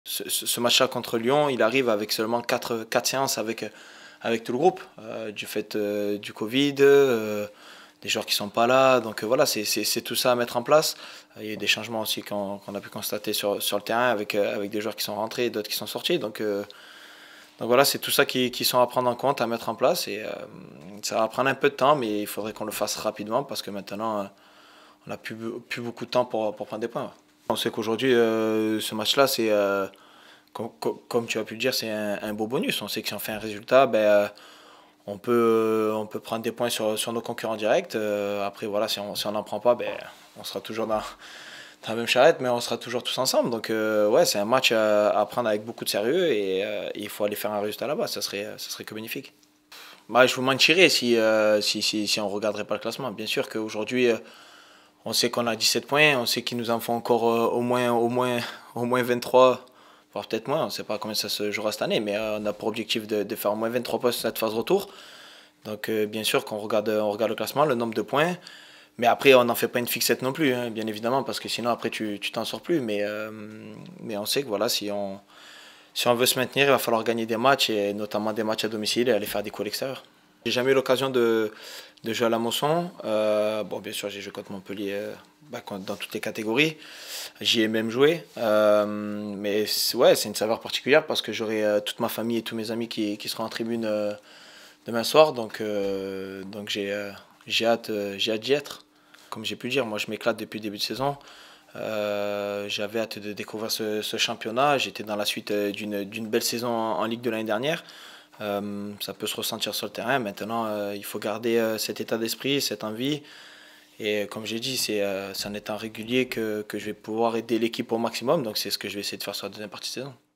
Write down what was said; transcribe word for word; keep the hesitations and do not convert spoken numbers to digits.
Ce, ce- ce match-là contre Lyon, il arrive avec seulement quatre quatre séances avec, avec tout le groupe, euh, du fait euh, du Covid, euh, des joueurs qui sont pas là. Donc euh, voilà, c'est c'est- c'est tout ça à mettre en place. Il y a eu des changements aussi qu'on qu'on a pu constater sur, sur le terrain avec, euh, avec des joueurs qui sont rentrés et d'autres qui sont sortis. Donc, euh, donc voilà, c'est tout ça qui, qui sont à prendre en compte, à mettre en place. Et euh, ça va prendre un peu de temps, mais il faudrait qu'on le fasse rapidement parce que maintenant, euh, on n'a plus, plus beaucoup de temps pour, pour prendre des points. On sait qu'aujourd'hui, euh, ce match-là, c'est, euh, com- com- comme tu as pu le dire, c'est un, un beau bonus. On sait que si on fait un résultat, ben, euh, on peut, on peut prendre des points sur, sur nos concurrents directs. Euh, après, voilà, si on si on n'en prend pas, ben, on sera toujours dans, dans la même charrette, mais on sera toujours tous ensemble. Donc, euh, ouais, c'est un match à, à prendre avec beaucoup de sérieux et euh, il faut aller faire un résultat là-bas. Ça serait, ça serait que bénéfique. Bah, je vous mentirais si, euh, si, si, si on ne regarderait pas le classement. Bien sûr qu'aujourd'hui, euh, on sait qu'on a dix-sept points, on sait qu'il nous en faut encore euh, au moins, au moins, au moins vingt-trois, voire peut-être moins. On ne sait pas combien ça se jouera cette année, mais euh, on a pour objectif de, de faire au moins vingt-trois points sur cette phase retour. Donc, euh, bien sûr qu'on regarde, on regarde le classement, le nombre de points. Mais après, on n'en fait pas une fixette non plus, hein, bien évidemment, parce que sinon, après, tu tu t'en sors plus. Mais, euh, mais on sait que voilà, si on, si on veut se maintenir, il va falloir gagner des matchs, et notamment des matchs à domicile, et aller faire des coups à l'extérieur. J'ai jamais eu l'occasion de, de jouer à la Mosson. Euh, bon, bien sûr, j'ai joué contre Montpellier euh, bah, dans toutes les catégories. J'y ai même joué. Euh, mais c'est- ouais, c'est une saveur particulière parce que j'aurai euh, toute ma famille et tous mes amis qui, qui seront en tribune euh, demain soir. Donc, euh, donc j'ai euh, j'ai hâte, euh, j'ai hâte d'y être. Comme j'ai pu le dire, moi je m'éclate depuis le début de saison. Euh, j'avais hâte de découvrir ce, ce championnat. J'étais dans la suite euh, d'une d'une belle saison en, en Ligue de l'année dernière. Euh, ça peut se ressentir sur le terrain. Maintenant, euh, il faut garder euh, cet état d'esprit, cette envie. Et comme j'ai dit, c'est euh, c'est en étant régulier que, que je vais pouvoir aider l'équipe au maximum. Donc c'est ce que je vais essayer de faire sur la deuxième partie de saison.